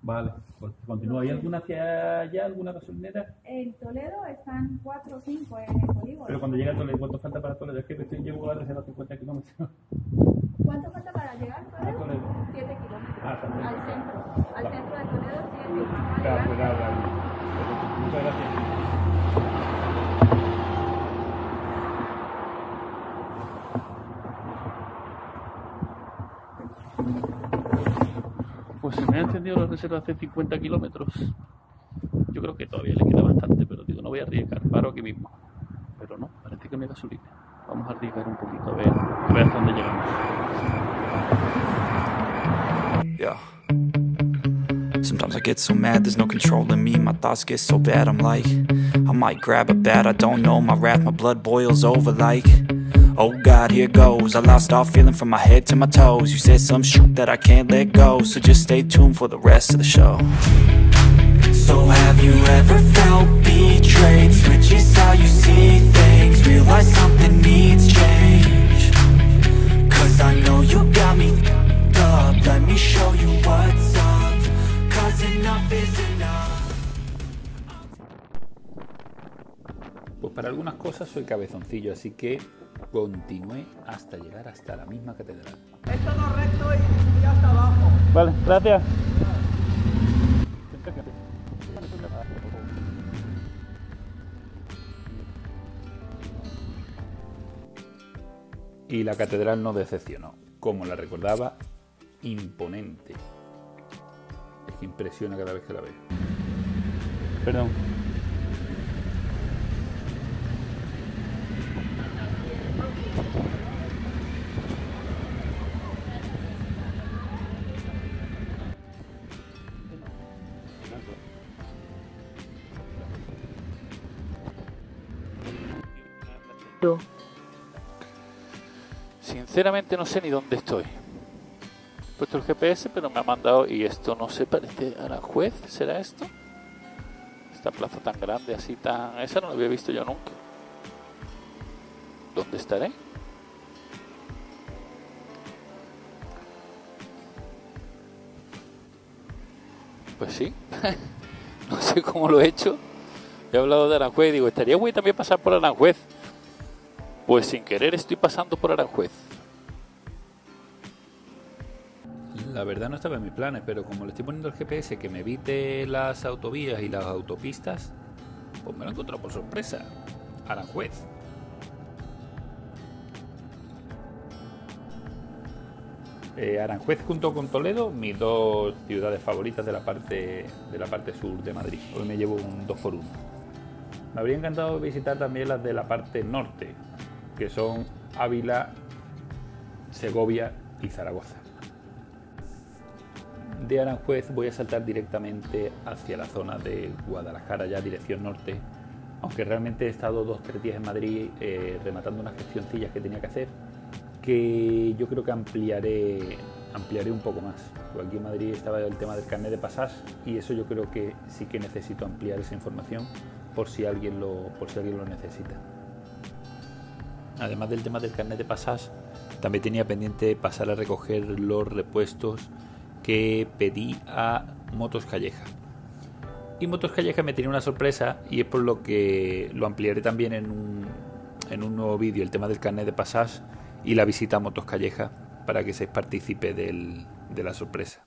Vale, pues continúa. ¿Hay alguna hacia allá, alguna gasolinera? En Toledo están 4 o 5 en el polígono. Pero cuando llega a Toledo, ¿cuánto falta para Toledo? Es que recién llevo la reserva 50 kilómetros. ¿Cuánto falta para llegar a Toledo? 7 kilómetros. También. Al centro de Toledo, 7. Claro. Muchas gracias. Pues se me ha encendido la reserva hace 50 kilómetros. Yo creo que todavía le queda bastante, pero digo, no voy a arriesgar, paro aquí mismo. Pero no, parece que me da gasolina. Vamos a arriesgar un poquito, a ver hasta dónde llegamos. Yeah. Sometimes I get so mad, there's no controlling me. My thoughts get so bad, I'm like, I might grab a bat, I don't know. My wrath, my blood boils over like, oh God, here goes. I lost all feeling from my head to my toes. You said some shit that I can't let go, so just stay tuned for the rest of the show. So have you ever felt betrayed? Switches how you see things, realize something needs change. Cause I know you got me f***ed up. Let me show you what's up, cause enough is enough. Pues para algunas cosas soy cabezoncillo, así que continué hasta llegar hasta la misma catedral. Esto no recto y hasta abajo. Vale, gracias. Y la catedral no decepcionó, como la recordaba, imponente. Es que impresiona cada vez que la veo. Perdón. Sinceramente no sé ni dónde estoy. He puesto el GPS, pero me ha mandado, y esto no se parece a Aranjuez. ¿Será esto? Esta plaza tan grande, así tan... Esa no la había visto yo nunca. ¿Dónde estaré? Pues sí. No sé cómo lo he hecho. He hablado de Aranjuez y digo, estaría bueno también pasar por Aranjuez. Pues sin querer estoy pasando por Aranjuez. La verdad no estaba en mis planes, pero como le estoy poniendo el GPS que me evite las autovías y las autopistas, pues me lo he encontrado por sorpresa. Aranjuez. Aranjuez junto con Toledo, mis dos ciudades favoritas de la parte sur de Madrid. Hoy me llevo un 2x1. Me habría encantado visitar también las de la parte norte, que son Ávila, Segovia y Zaragoza. De Aranjuez voy a saltar directamente hacia la zona de Guadalajara, ya dirección norte, aunque realmente he estado 2-3 días en Madrid rematando unas gestioncillas que tenía que hacer, que yo creo que ampliaré un poco más. Porque aquí en Madrid estaba el tema del carnet de pasaje y eso yo creo que sí que necesito ampliar esa información por si alguien lo necesita. Además del tema del carnet de pasaje, también tenía pendiente pasar a recoger los repuestos que pedí a Motos Calleja. Y Motos Calleja me tiene una sorpresa y es por lo que lo ampliaré también en un nuevo vídeo, el tema del carnet de pasaje y la visita a Motos Calleja, para que seáis partícipe de la sorpresa.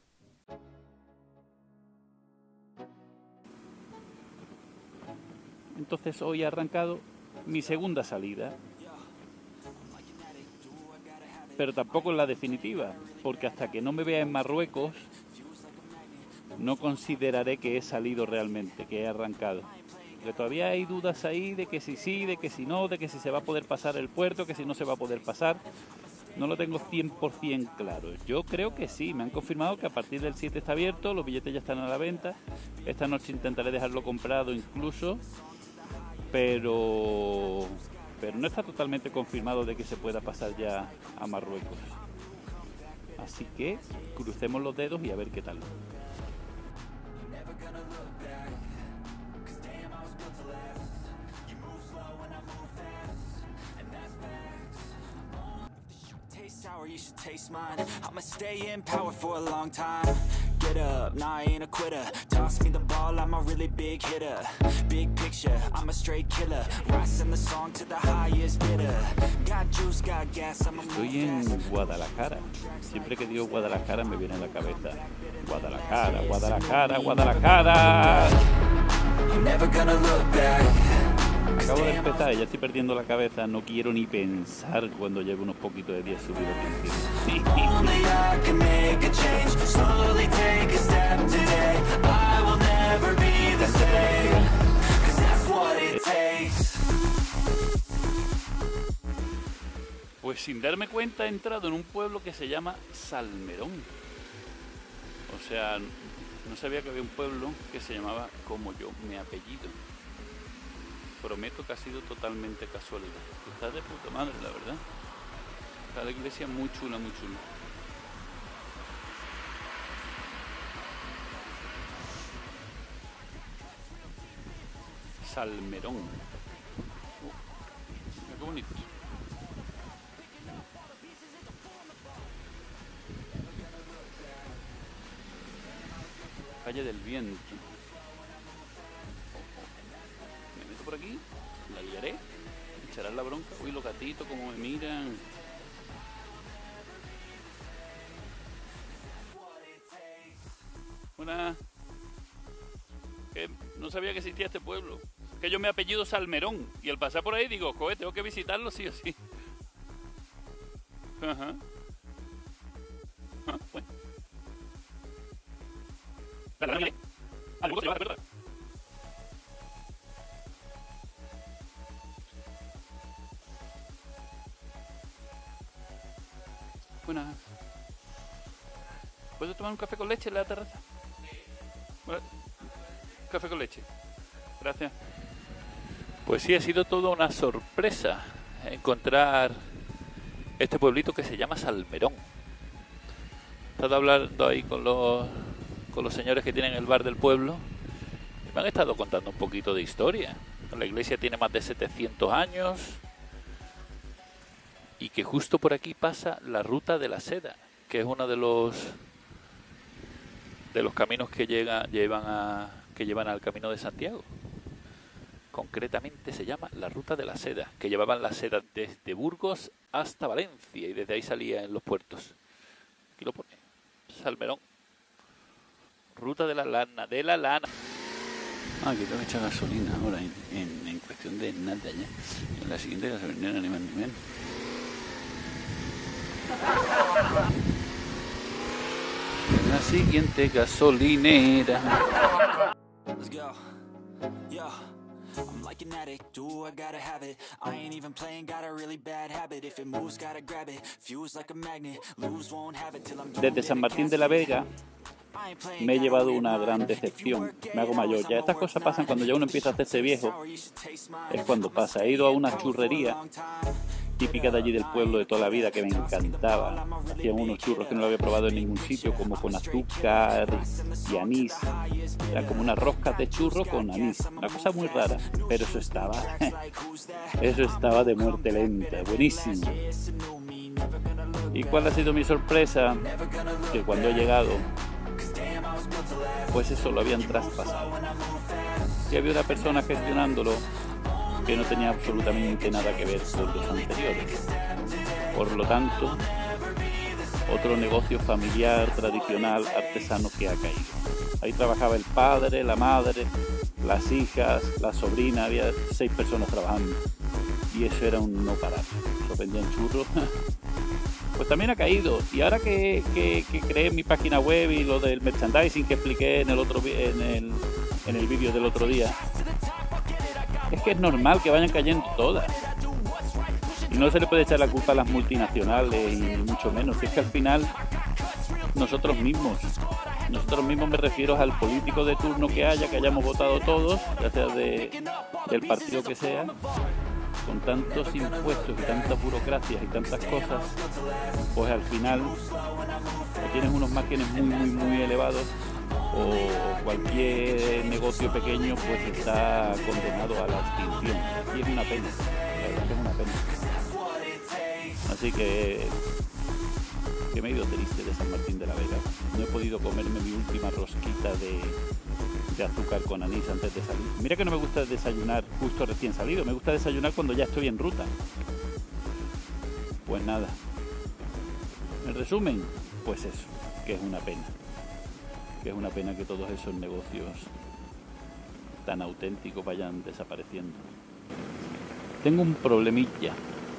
Entonces hoy ha arrancado mi segunda salida, pero tampoco es la definitiva, porque hasta que no me vea en Marruecos no consideraré que he salido realmente, que he arrancado. Porque todavía hay dudas ahí de que si sí, de que si no, de que si se va a poder pasar el puerto, que si no se va a poder pasar. No lo tengo 100% claro. Yo creo que sí, me han confirmado que a partir del 7 está abierto, los billetes ya están a la venta. Esta noche intentaré dejarlo comprado incluso, pero no está totalmente confirmado de que se pueda pasar ya a Marruecos. Así que crucemos los dedos y a ver qué tal. You should taste mine. I'ma stay in power for a long time. lit up, nah I ain't a quitter. Toss me the ball, I'm a really big hitter. Big picture, I'm a straight killer. Rising the song to the highest bidder. Got juice, got gas, I'm a Estoy en Guadalajara. Siempre que digo Guadalajara me viene a la cabeza Guadalajara, Guadalajara, Guadalajara. I'm never gonna look back. Acabo de empezar y ya estoy perdiendo la cabeza. No quiero ni pensar cuando lleve unos poquitos de días subidos encima. Only I can make a change. Slowly take a step today. I will never be the same. 'Cause that's what it takes. Pues sin darme cuenta he entrado en un pueblo que se llama Salmerón. O sea, no sabía que había un pueblo que se llamaba como yo, mi apellido. Prometo que ha sido totalmente casualidad. Está de puta madre, la verdad. Está la iglesia muy chula, muy chula. Salmerón. Mira qué bonito. Calle del Viento. Me meto por aquí, la liaré, me echarán la bronca. Uy, los gatitos como me miran. Una... que no sabía que existía este pueblo. Que yo me apellido Salmerón y al pasar por ahí digo, joder, tengo que visitarlo sí o sí. Ajá. Ah, bueno. Buenas. ¿Puedo tomar un café con leche en la terraza? Bueno, café con leche. Gracias. Pues sí, ha sido toda una sorpresa encontrar este pueblito que se llama Salmerón. He estado hablando ahí con los señores que tienen el bar del pueblo y me han estado contando un poquito de historia. La iglesia tiene más de 700 años y que justo por aquí pasa la ruta de la seda, que es uno de los caminos que llevan al Camino de Santiago. Concretamente se llama la ruta de la seda, que llevaban la seda desde Burgos hasta Valencia y desde ahí salía en los puertos. Aquí lo pone, Salmerón. Ruta de la lana, Ah, que tengo que echar gasolina ahora en cuestión de nada ya. En la siguiente gasolinera ni más ni menos. En la siguiente gasolinera. Let's go. Yo, I'm like an addict, do I gotta have it. I ain't even playing, got a really bad habit. If it moves, gotta grab it. Fuse like a magnet, lose, won't have it till I'm done. Desde San Martín de la Vega me he llevado una gran decepción. Me hago mayor. Ya estas cosas pasan cuando ya uno empieza a hacerse viejo. Es cuando pasa. He ido a una churrería típica de allí del pueblo de toda la vida que me encantaba. Hacían unos churros que no lo había probado en ningún sitio, como con azúcar y anís. Era como unas roscas de churro con anís. Una cosa muy rara, pero eso estaba de muerte lenta. Buenísimo. ¿Y cuál ha sido mi sorpresa? Que cuando he llegado, pues eso lo habían traspasado. Y había una persona gestionándolo que no tenía absolutamente nada que ver con los anteriores. Por lo tanto, otro negocio familiar, tradicional, artesano que ha caído. Ahí trabajaba el padre, la madre, las hijas, la sobrina, había 6 personas trabajando. Y eso era un no parar. Lo vendían churros. Pues también ha caído. Y ahora que creé mi página web y lo del merchandising que expliqué en el vídeo del otro día, es que es normal que vayan cayendo todas. Y no se le puede echar la culpa a las multinacionales, y mucho menos. Es que al final nosotros mismos me refiero al político de turno que hayamos votado todos, ya sea del partido que sea, con tantos impuestos y tantas burocracias y tantas cosas, pues al final o tienes unos márgenes muy elevados, o cualquier negocio pequeño pues está condenado a la extinción. Y es una pena, la verdad que es una pena. Así que que me he ido triste de San Martín de la Vega. No he podido comerme mi última rosquita de azúcar con anís antes de salir. Mira que no me gusta desayunar justo recién salido, me gusta desayunar cuando ya estoy en ruta. Pues nada. En resumen, pues eso, que es una pena. Que es una pena que todos esos negocios tan auténticos vayan desapareciendo. Tengo un problemilla.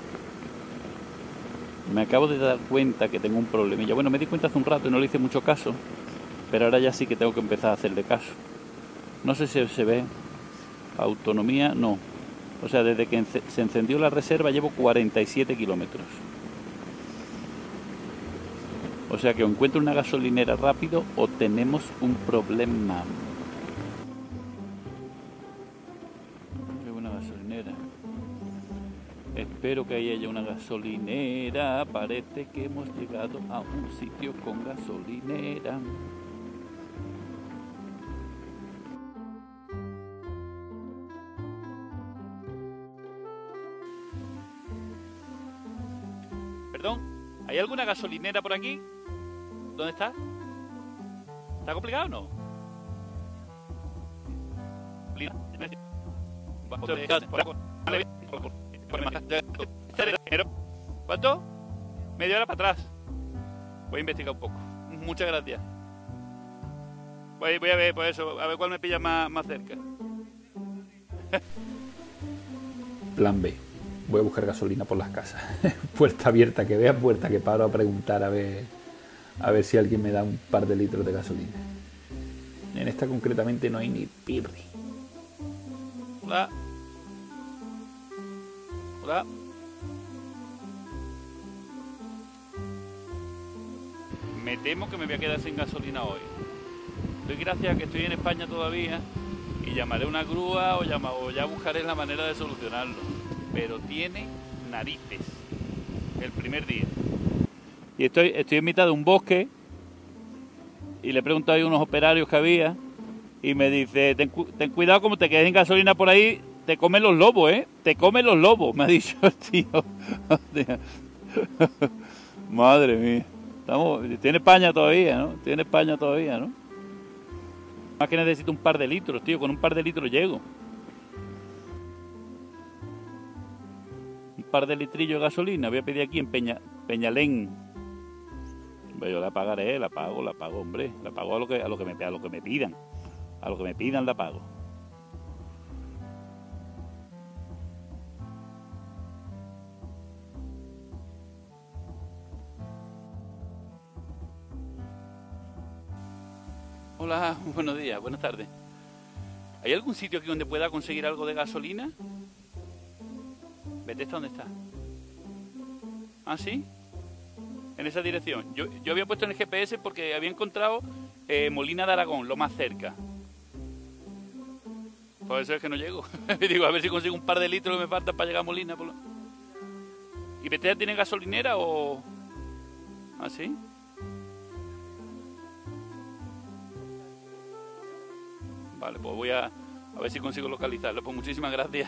Me acabo de dar cuenta que tengo un problemilla. Bueno, me di cuenta hace un rato y no le hice mucho caso, pero ahora ya sí que tengo que empezar a hacerle caso. No sé si se ve. Autonomía, no. O sea, desde que se encendió la reserva llevo 47 kilómetros. O sea que o encuentro una gasolinera rápido o tenemos un problema. Una gasolinera. Espero que ahí haya una gasolinera. Parece que hemos llegado a un sitio con gasolinera. Perdón, ¿hay alguna gasolinera por aquí? ¿Dónde está? ¿Está complicado o no? ¿Cuánto? Media hora para atrás. Voy a investigar un poco. Muchas gracias. Voy a ver por eso, a ver cuál me pilla más cerca. Plan B. Voy a buscar gasolina por las casas. Puerta abierta que vea, puerta que paro a preguntar a ver si alguien me da un par de litros de gasolina. En esta concretamente no hay ni pirri. Hola. Hola. Me temo que me voy a quedar sin gasolina hoy. Doy gracias a que estoy en España todavía y llamaré una grúa o ya buscaré la manera de solucionarlo. Pero tiene narices el primer día. Y estoy en mitad de un bosque y le pregunto a unos operarios que había y me dice, ten cuidado como te quedes en gasolina por ahí, te comen los lobos, ¿eh? Te comen los lobos, me ha dicho el tío. Madre mía. Tiene España todavía, ¿no? Tiene España todavía, ¿no? Más que necesito un par de litros, tío. Con un par de litros llego. Un par de litrillos de gasolina. Voy a pedir aquí en Peñalén. Yo la pagaré, la pago, hombre. La pago a lo que me pidan. A lo que me pidan la pago. Hola, buenos días, buenas tardes. ¿Hay algún sitio aquí donde pueda conseguir algo de gasolina? ¿Vete hasta dónde está? ¿Ah, sí? En esa dirección. Yo había puesto en el GPS porque había encontrado Molina de Aragón, lo más cerca. Por eso es que no llego. Digo, a ver si consigo un par de litros que me faltan para llegar a Molina. ¿Y Betea tiene gasolinera o...? ¿Ah, sí? Vale, pues voy a ver si consigo localizarlo. Pues muchísimas gracias.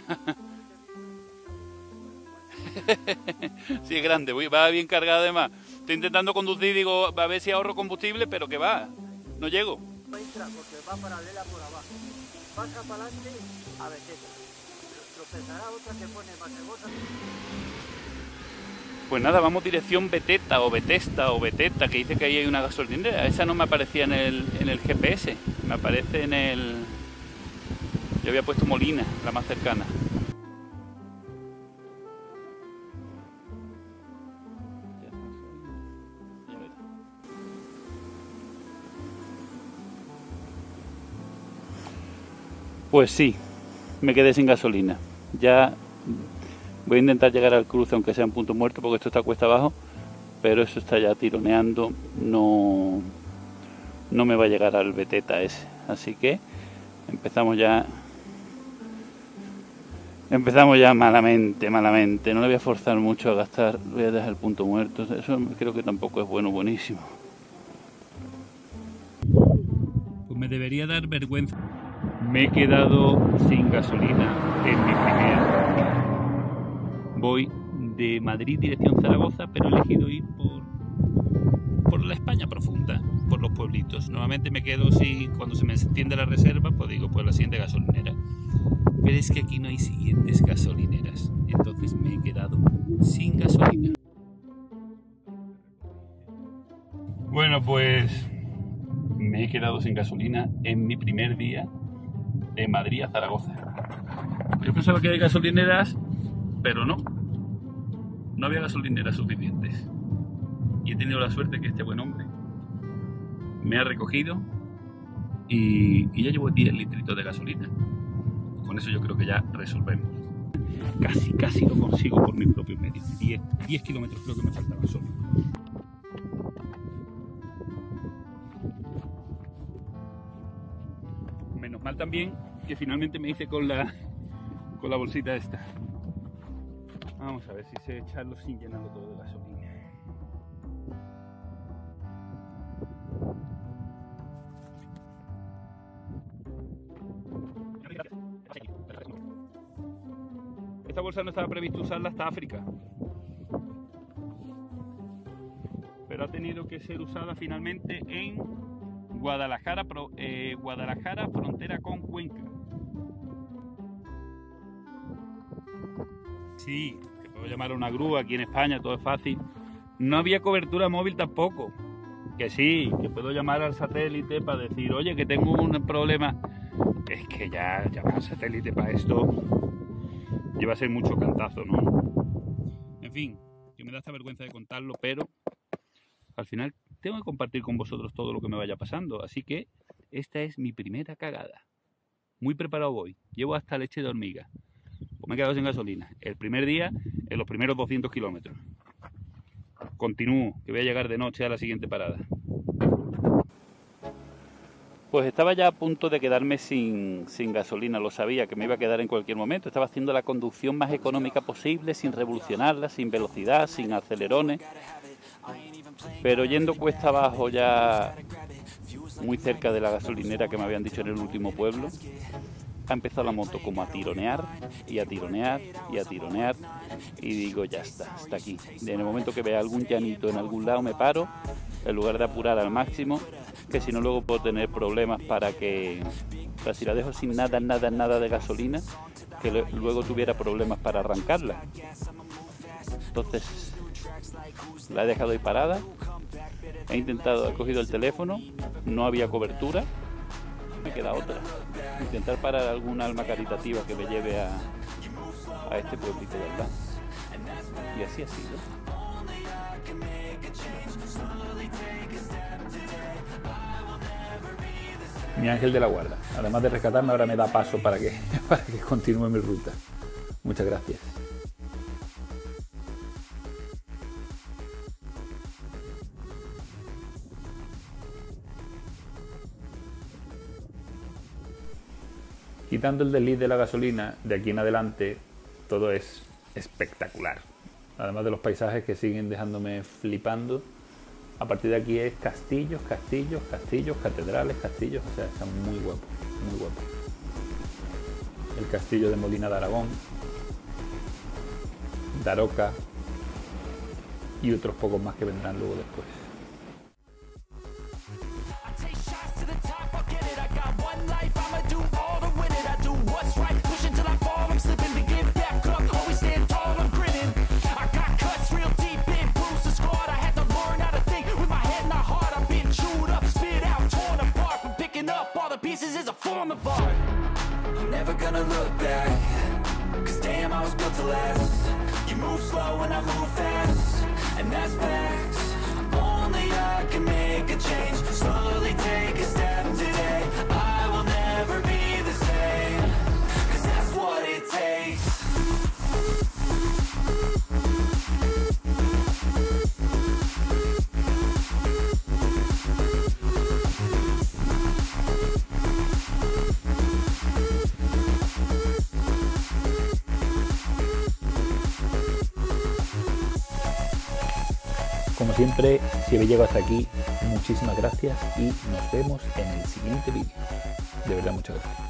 Sí, es grande, va bien cargado además. Estoy intentando conducir, digo, a ver si ahorro combustible, pero que va, no llego. Porque va paralela por abajo. Pasa para adelante a Beteta. Tropezará otra que pone Masegosa. Pues nada, vamos dirección Beteta o Betesta o Beteta, que dice que ahí hay una gasolinera. Esa no me aparecía en el GPS, me aparece en el... Yo había puesto Molina, la más cercana. Pues sí, me quedé sin gasolina. Ya voy a intentar llegar al cruce, aunque sea en punto muerto, porque esto está cuesta abajo, pero eso está ya tironeando, no me va a llegar al Beteta ese. Así que empezamos ya malamente. No le voy a forzar mucho a gastar, voy a dejar el punto muerto. Eso creo que tampoco es buenísimo. Pues me debería dar vergüenza. Me he quedado sin gasolina en mi primer. Voy de Madrid dirección Zaragoza, pero he elegido ir por la España profunda, por los pueblitos. Normalmente me quedo, si cuando se me extiende la reserva, pues digo, pues la siguiente gasolinera. Pero es que aquí no hay siguientes gasolineras, entonces me he quedado sin gasolina. Bueno, pues me he quedado sin gasolina en mi primer día de Madrid a Zaragoza. Yo pensaba que hay gasolineras, pero no había gasolineras suficientes. Y he tenido la suerte que este buen hombre me ha recogido y ya llevo 10 litritos de gasolina. Con eso yo creo que ya resolvemos. Casi lo consigo por mis propios medios. 10 kilómetros creo que me faltaban solo. Menos mal también que finalmente me hice con la bolsita esta. Vamos a ver si sé echarlo sin llenarlo todo de gasolina. Esta bolsa no estaba previsto usarla hasta África, pero ha tenido que ser usada finalmente en Guadalajara, frontera con Cuenca. Sí, que puedo llamar a una grúa aquí en España, todo es fácil. No había cobertura móvil tampoco. Que sí, que puedo llamar al satélite para decir, oye, que tengo un problema. Es que ya llamar al satélite para esto lleva a ser mucho cantazo, ¿no? En fin, que me da esta vergüenza de contarlo, pero al final tengo que compartir con vosotros todo lo que me vaya pasando. Así que esta es mi primera cagada. Muy preparado voy. Llevo hasta leche de hormiga. Pues me he quedado sin gasolina. El primer día, en los primeros 200 kilómetros. Continúo, que voy a llegar de noche a la siguiente parada. Pues estaba ya a punto de quedarme sin gasolina, lo sabía, que me iba a quedar en cualquier momento. Estaba haciendo la conducción más económica posible, sin revolucionarla, sin velocidad, sin acelerones. Pero yendo cuesta abajo ya muy cerca de la gasolinera que me habían dicho en el último pueblo, ha empezado la moto como a tironear y a tironear y a tironear y digo, ya está, hasta aquí. En el momento que vea algún llanito en algún lado me paro, en lugar de apurar al máximo, que si no luego puedo tener problemas para si la dejo sin nada de gasolina, que luego tuviera problemas para arrancarla. Entonces la he dejado ahí parada, he cogido el teléfono, no había cobertura, me queda otra, intentar parar alguna alma caritativa que me lleve a este pueblito de verdad. Y así ha sido. Mi ángel de la guarda. Además de rescatarme, ahora me da paso para que continúe mi ruta. Muchas gracias. Quitando el desliz de la gasolina, de aquí en adelante todo es espectacular. Además de los paisajes que siguen dejándome flipando, a partir de aquí es castillos, catedrales, castillos, o sea, está muy guapo, muy guapo. El castillo de Molina de Aragón, Daroca y otros pocos más que vendrán luego después. I'm never gonna look back, 'cause damn, I was built to last. You move slow and I move fast, and that's facts. Only I can make a change, slowly take a step today. I will never be the same, 'cause that's what it takes. Como siempre, si habéis llegado hasta aquí, muchísimas gracias y nos vemos en el siguiente vídeo. De verdad, muchas gracias.